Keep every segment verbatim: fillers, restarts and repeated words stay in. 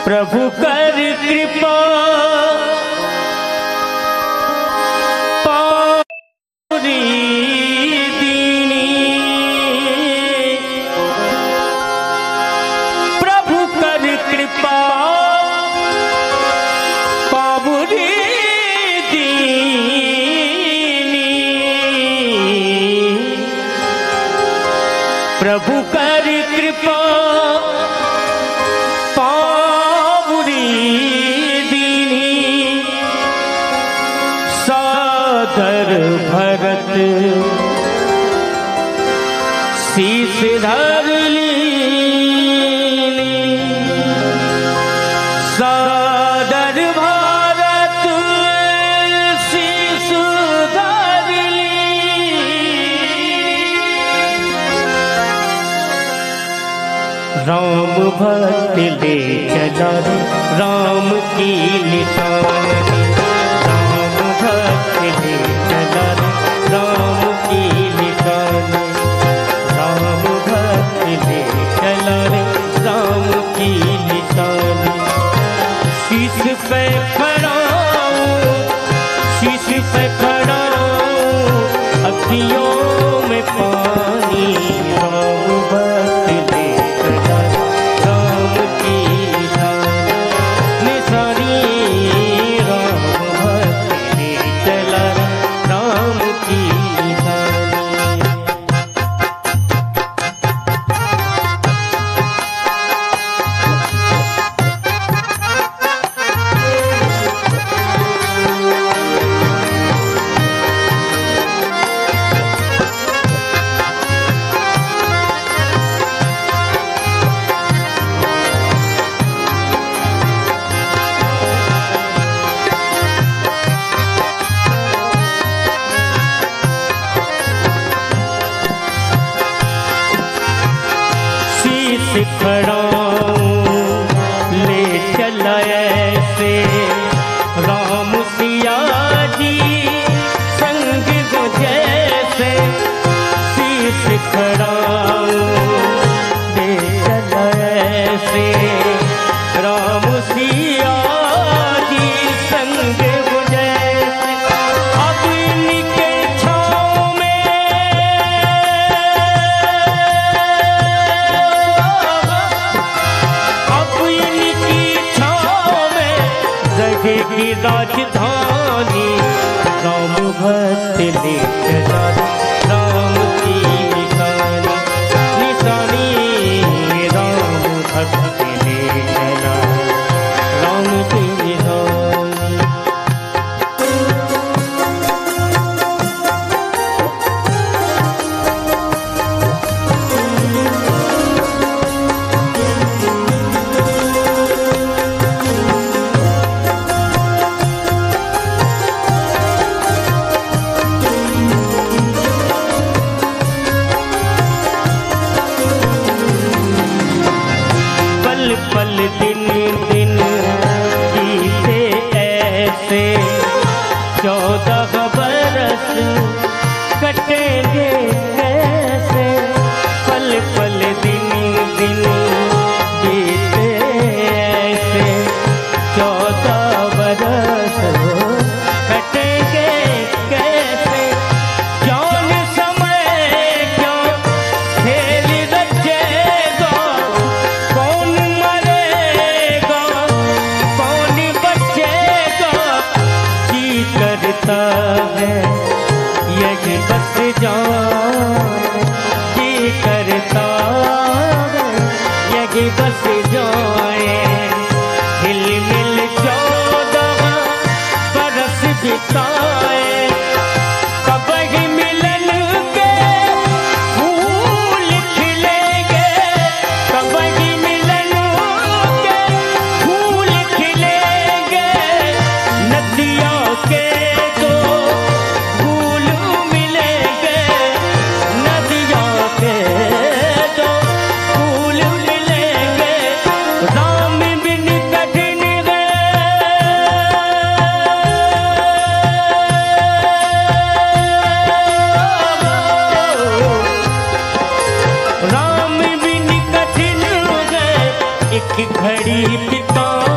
प्रभु कर कृपा पावरी दीनी, प्रभु कर कृपा पावरी दीनी, प्रभु कर कृपा सादर भरत शीश धर लीनी, सादर भरत शीश धर लीनी, राम भक्त ले चला राम की निशानी, राम की निशानी, राम भक्त ले चला रे राम की निशानी, शीश पे खड़ा शीश पे खड़ा अखियों में पानी, राम भक्त ले चला राम की निशानी, राम भक्त ले चला राम की खड़ा ले चला ऐसे राम सिया जी संग को जैसे, शीश खड़ा ले चला ऐसे राम सिया जी संग को जैसे, अब इनके छाँव में की राजधानी, राम भक्त ले चला राम की निशानी, निशानी राम भक्त ले चला राम की निशानी। पल दिन दिन बीते ऐसे चौदह बरस कटेंगे कैसे, पल पल दिन दिन बीते ऐसे चौदह बरस कटेंगे कैसे, जान समय क्या खेल रचेगा, कौन मरेगा कौन बचेगा, जी करता है यही बस जान, जी करता है यही बस जाए, हिल मिल चौदह बरस बिताए, कब ही मिलन के फूल खिलेंगे, कब ही मिलन के फूल खिलेंगे, नदियों के दो फूल मिलेंगे, नदियों के दो फूल मिलेंगे, राम बिन कठिन है राम बिन कठिन है एक घड़ी पिता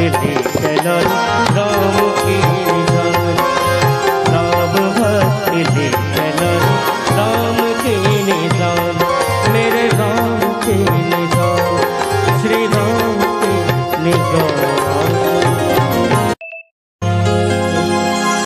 ले चलो राम की निशान, राम भक्त ले चलो राम के निशान, मेरे राम के निशान, श्री राम के निशान।